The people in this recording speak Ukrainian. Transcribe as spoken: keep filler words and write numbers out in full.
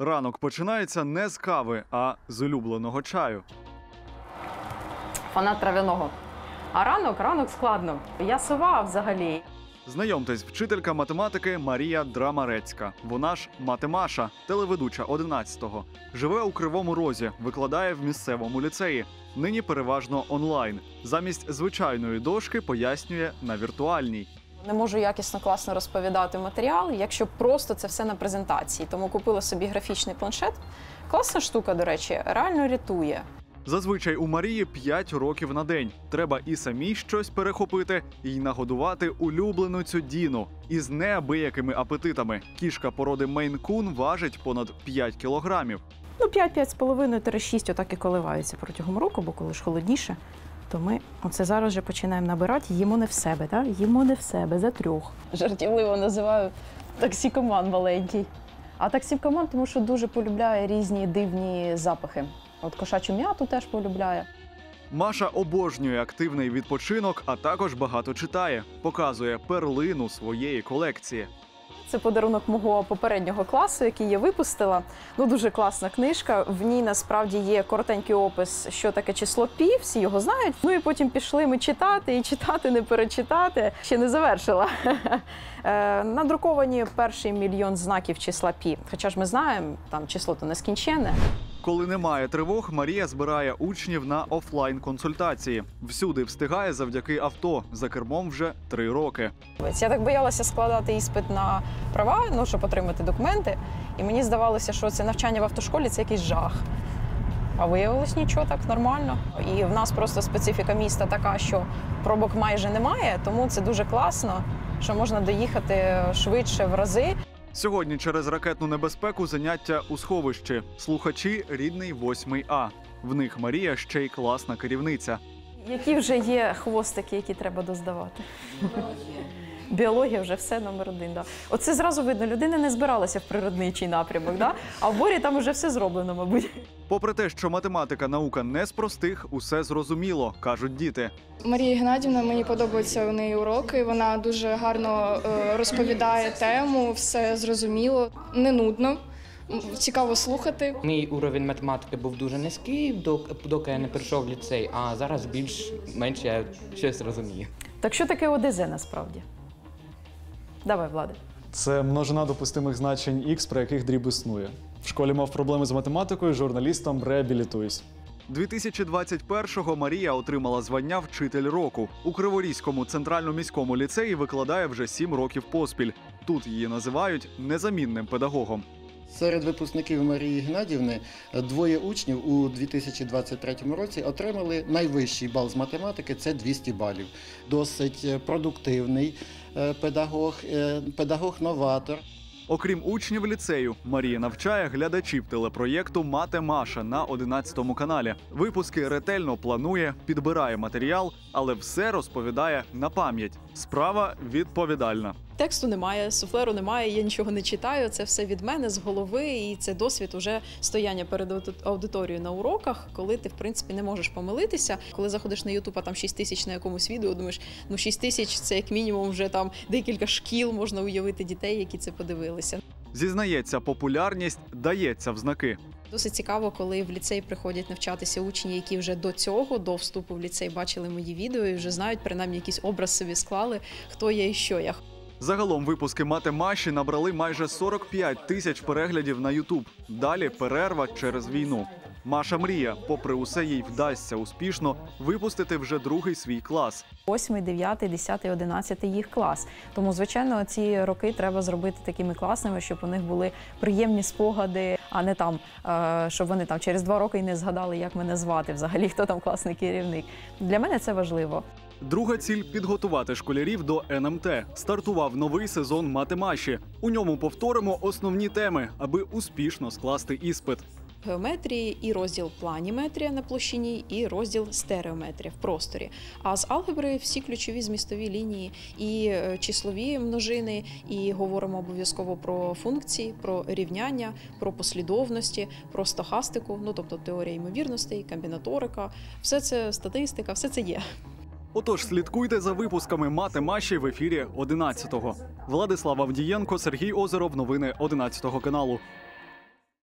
Ранок починається не з кави, а з улюбленого чаю. Фанат трав'яного. А ранок, ранок складно. Я сова взагалі. Знайомтесь, вчителька математики Марія Драмарецька. Вона ж Матемаша, телеведуча одинадцятого. Живе у Кривому Розі, викладає в місцевому ліцеї. Нині переважно онлайн. Замість звичайної дошки пояснює на віртуальній. Не можу якісно, класно розповідати матеріал, якщо просто це все на презентації. Тому купила собі графічний планшет. Класна штука, до речі, реально рятує. Зазвичай у Марії п'ять років на день. Треба і самій щось перехопити, і нагодувати улюблену цю Діну. Із неабиякими апетитами. Кішка породи Мейн-кун важить понад п'ять кілограмів. Ну, п'ять-п'ять з половиною шість отак і коливаються протягом року, бо коли ж холодніше, то ми оце зараз вже починаємо набирати. Їмо не в себе, так? Їмо не в себе, за трьох. Жартівливо називаю токсикоман маленький. А токсикоман, тому що дуже полюбляє різні дивні запахи. От кошачу м'яту теж полюбляє. Маша обожнює активний відпочинок, а також багато читає. Показує перлину своєї колекції. Це подарунок мого попереднього класу, який я випустила. Ну, дуже класна книжка. В ній насправді є коротенький опис, що таке число пі, всі його знають. Ну і потім пішли ми читати, і читати, не перечитати. Ще не завершила. Надруковані перший мільйон знаків числа пі. Хоча ж ми знаємо, там число то нескінченне. Коли немає тривог, Марія збирає учнів на офлайн-консультації. Всюди встигає завдяки авто. За кермом вже три роки. Я так боялася складати іспит на права, ну, щоб отримати документи. І мені здавалося, що це навчання в автошколі – це якийсь жах. А виявилось нічого, так нормально. І в нас просто специфіка міста така, що пробок майже немає, тому це дуже класно, що можна доїхати швидше в рази. Сьогодні через ракетну небезпеку заняття у сховищі. Слухачі – рідний восьмий А. В них Марія ще й класна керівниця. Які вже є хвостики, які треба доздавати? Біологія вже все номер один. Да. Оце зразу видно, людина не збиралася в природничий напрямок, да? А в Борі там вже все зроблено, мабуть. Попри те, що математика – наука не з простих, усе зрозуміло, кажуть діти. Марія Геннадівна, мені подобаються у неї уроки, вона дуже гарно розповідає тему, все зрозуміло, не нудно. Цікаво слухати. Мій уровень математики був дуже низький, доки я не прийшов в ліцей, а зараз більш-менш я щось розумію. Так що таке О Д З насправді? Давай, Влади. Це множина допустимих значень х, при яких дріб існує. В школі мав проблеми з математикою, журналістом реабілітуюсь. дві тисячі двадцять першого Марія отримала звання «Вчитель року». У Криворізькому центрально-міському ліцеї викладає вже сім років поспіль. Тут її називають незамінним педагогом. Серед випускників Марії Геннадівни двоє учнів у дві тисячі двадцять третьому році отримали найвищий бал з математики – це двісті балів. Досить продуктивний педагог, педагог-новатор. Окрім учнів ліцею, Марія навчає глядачів телепроєкту «Матемаша» на одинадцятому каналі. Випуски ретельно планує, підбирає матеріал, але все розповідає на пам'ять. Справа відповідальна. Тексту немає, суфлеру немає, я нічого не читаю, це все від мене, з голови, і це досвід уже стояння перед аудиторією на уроках, коли ти, в принципі, не можеш помилитися. Коли заходиш на Ютуб, а там шість тисяч на якомусь відео, думаєш, ну шість тисяч – це як мінімум вже там декілька шкіл, можна уявити дітей, які це подивилися. Зізнається, популярність дається в знаки. Досить цікаво, коли в ліцей приходять навчатися учні, які вже до цього, до вступу в ліцей, бачили мої відео і вже знають, принаймні якийсь образ собі склали, хто я і що я. Загалом випуски «Матемаші» набрали майже сорок п'ять тисяч переглядів на Ютуб. Далі перерва через війну. Маша мріє, попри усе їй вдасться успішно, випустити вже другий свій клас. Восьмий, дев'ятий, десятий, одинадцятий їх клас. Тому, звичайно, ці роки треба зробити такими класними, щоб у них були приємні спогади, а не там, щоб вони там через два роки і не згадали, як мене звати взагалі, хто там класний керівник. Для мене це важливо. Друга ціль – підготувати школярів до Ен Ем Те. Стартував новий сезон «Матемаші». У ньому повторимо основні теми, аби успішно скласти іспит. Геометрії і розділ планіметрія на площині, і розділ стереометрія в просторі. А з алгебри всі ключові змістові лінії, і числові множини, і говоримо обов'язково про функції, про рівняння, про послідовності, про стохастику, ну тобто теорія ймовірностей, комбінаторика, все це статистика, все це є. Отож, слідкуйте за випусками «Матемаші» в ефірі одинадцятого. Владислав Авдієнко, Сергій Озеров. Новини одинадцятого каналу.